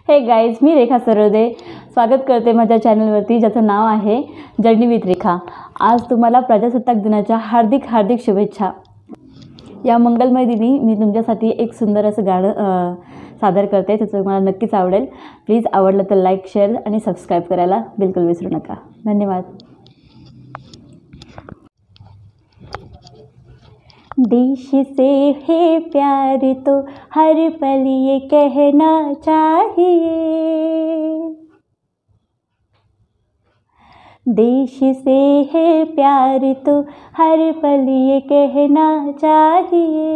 हे guys, मी रेखा सरोदे स्वागत करते माझ्या चॅनलवरती, ज्याचं नाव आहे जर्नी विथ रेखा। आज तुम्हाला प्रजासत्ताक दिनाच्या हार्दिक हार्दिक शुभेच्छा। या मंगलमय दिनी मी तुमच्यासाठी एक सुंदर असं गाणं सादर करते, त्याचं मला नक्कीच आवडेल। प्लीज आवडलं तर लाईक, शेअर आणि सबस्क्राईब करायला बिलकुल विसरू नका। धन्यवाद। देश से है प्यार तो हर पल ये कहना चाहिए, देश से है प्यार तो हर पल ये कहना चाहिए।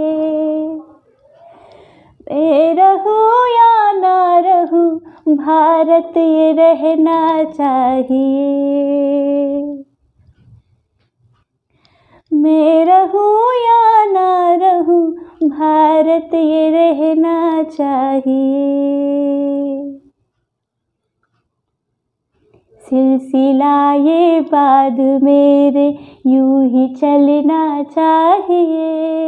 मैं रहूं या ना रहूं, भारत ये रहना चाहिए। मैं रहूं या ना रहूं, भारत ये रहना चाहिए। सिलसिला ये बाद मेरे यूं ही चलना चाहिए,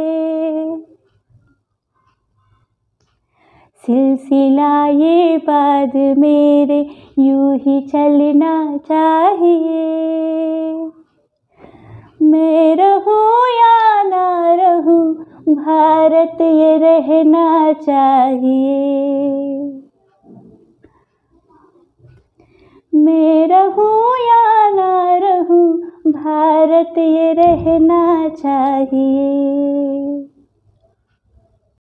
सिलसिला ये बाद मेरे यूं ही चलना चाहिए। मैं रहूं या ना रहूं, भारत ये रहना चाहिए। मैं रहूं या ना रहूं, भारत ये रहना चाहिए।